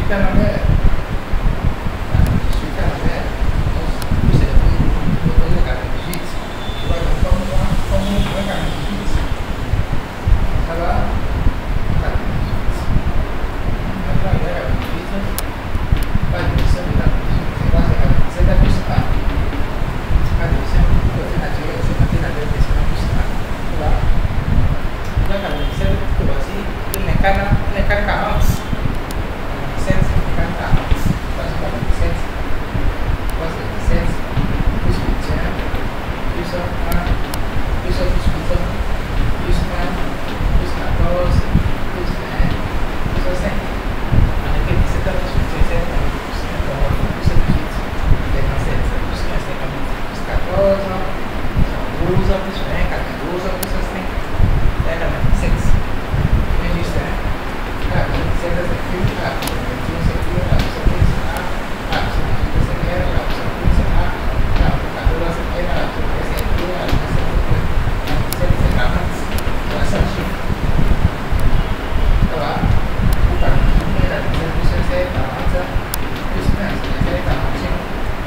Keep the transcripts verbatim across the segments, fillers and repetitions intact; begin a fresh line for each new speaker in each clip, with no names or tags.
dix-huit à l'envers. dix-huit à l'envers. Donc, c'est le quatre-vingt-dix-huit. Tu vois, donc, comme moi, comme moi, quatre-vingt-dix-huit. Ça va? quatre-vingt-dix-huit. Maintenant, il y a quatre-vingt-dix-huit. Pas de division de quatre-vingt-dix-huit. C'est quoi? C'est quatre-vingt-dix-sept à plus A. Pas de division. Côté naturel, c'est côté naturel, c'est plus A. Tu vois? Donc, quatre-vingt-dix-sept, tu vois aussi, il n'est qu'à quarante. quatre-vingt-dix-sept, quarante. Voici quatre-vingt-dix-sept. Voici dix-sept. Plus huit, plus un, plus un, plus huit, plus un, plus quatorze, plus vingt, plus cinq. En effet, dix-sept plus huit, c'est sept, plus quatorze, plus dix-huit, cinquante-sept, plus quinze, cinquante-huit, plus quatorze, douze, plus vingt, quatre-vingt-douze, plus cinq, quatre-vingt-dix-sept. Mais juste, quatre-vingt-dix-sept, c'est plus, quatre-vingt-douze, c'est plus, quatre-vingt-dix-sept, c'est A, quatre-vingt-dix-huit, c'est R, quatre-vingt-dix-huit, c'est A, quatre-vingt-quatorze, c'est R, quatre-vingt-treize, c'est Q, quatre-vingt-dix-sept, c'est quarante. Voilà, c'est un chiffre. Ça va? Pour quatre-vingt-dix-huit, quatre-vingt-dix-sept, plus un, c'est quarante, plus un, c'est quarante-cinq.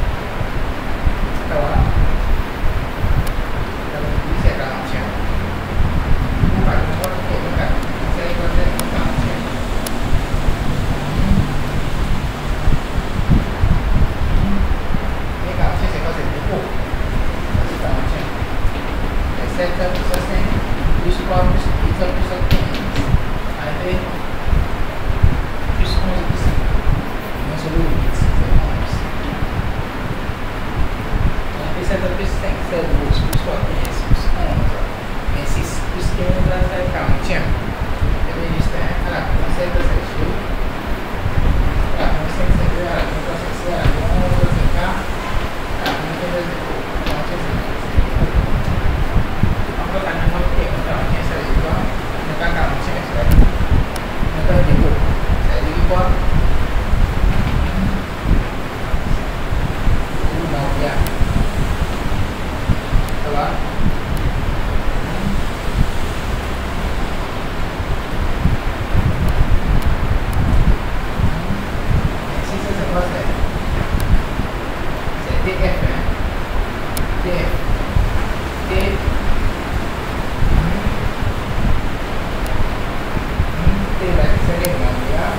Ça va? quatre-vingt-dix, c'est quarante-cinq. Pour quatre-vingt-dix-sept, c'est quarante-cinq. Et quarante-cinq, c'est quoi? C'est le dépôt. C'est quarante-cinq. C'est sept plus cinq, plus trois, plus huit, plus quinze. Allez, plus onze, plus cinq. Non, c'est le huit, c'est onze. Et sept plus cinq, c'est douze, plus trois, quinze, plus onze. Et six plus quinze, c'est quarante-cinq. Et bien, juste à la quarante-sept, c'est deux. À la quarante-cinq, c'est deux. À la quarante-cinq, c'est à la onze, c'est quatre. À la quarante-quinze, c'est deux. quarante-cinq, c'est deux. Encore, quand on a quarante-cinq, c'est deux. On n'a pas quarante-cinq, c'est deux. On n'a pas de dépôt. Ça veut dire quoi? Ou non, bien. Ça va? C'est D F, hein? D F. D. D là, c'est les mondiales.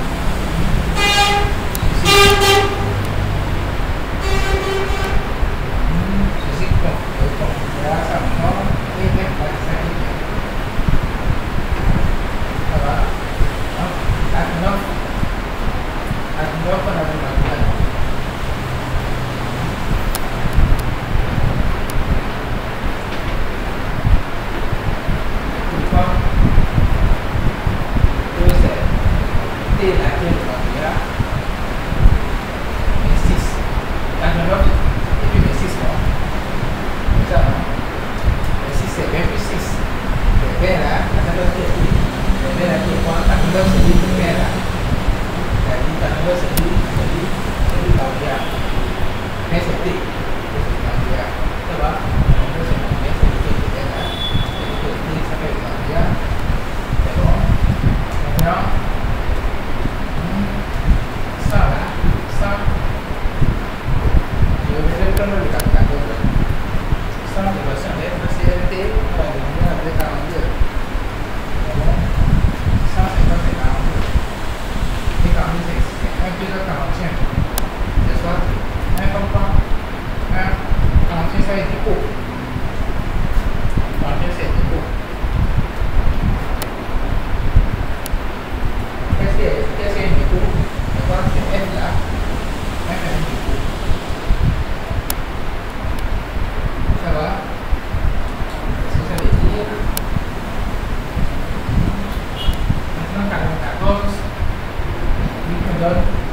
Ceci compte. Le compte. Là, ça monte. Et même pas ça. Ça va? À neuf. À neuf, on a vu la mondiale. T là qui est le mondial, vingt-six, quarante-neuf, et puis vingt-six quoi. Comme ça, vingt-six c'est vingt plus six. Le vingt là, quarante-neuf qui est huit. Le vingt là qui est quoi? quarante-neuf c'est huit, le vingt là. quarante-neuf c'est huit, c'est huit, c'est huit mondial. vingt c'est T, c'est mondial. Ça va? quarante-neuf c'est mondial, c'est huit, c'est vingt là. Et puis T ça fait mondial. C'est bon? Maintenant, ça là, ça, je vais prendre le calculateur. Ça, je vais changer le C R T, on va devenir avec quarante-deux. Bon, ça, c'est quoi? C'est quarante-deux. Et quarante-deux, c'est un plus de quarante-cinq. C'est soit un comme quoi? un, quarante-cinq, ça est dépôt. quarante-cinq, c'est dépôt. Qu'est-ce que c'est un dépôt? C'est F là, F est un dépôt. Ça va? Qu'est-ce que ça veut dire? Maintenant, quarante-quatorze, lui me donne